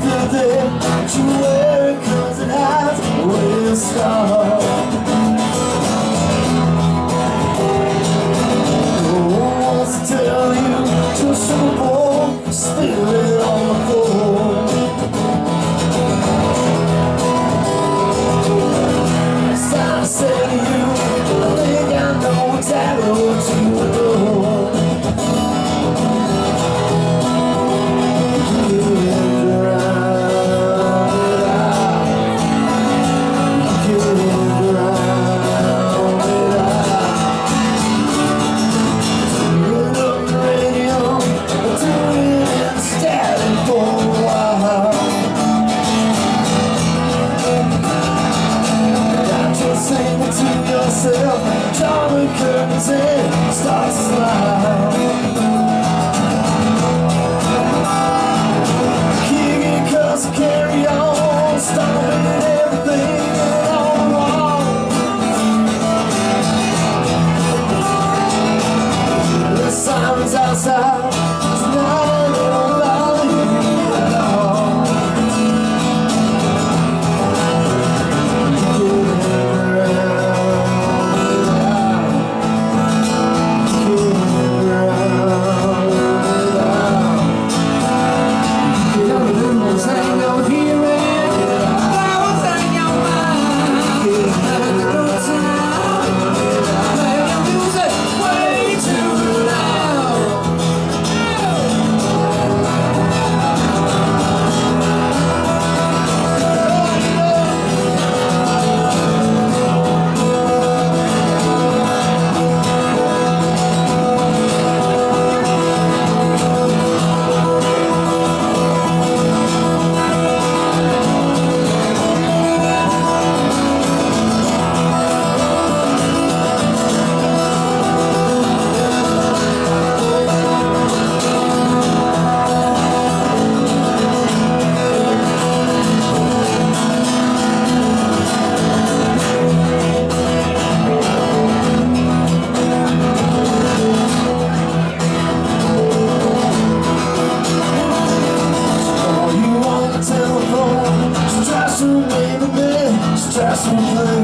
the day that you wear it, 'cause it has a way to start. No one wants to tell you to simple, spill it on the floor. It's time to say to you, I think I know exactly what you adore. Draw the curtains in, start to smile. Kick it 'cause I carry on, stomping everything on the wall. The sirens outside tonight don't bother you at all. Just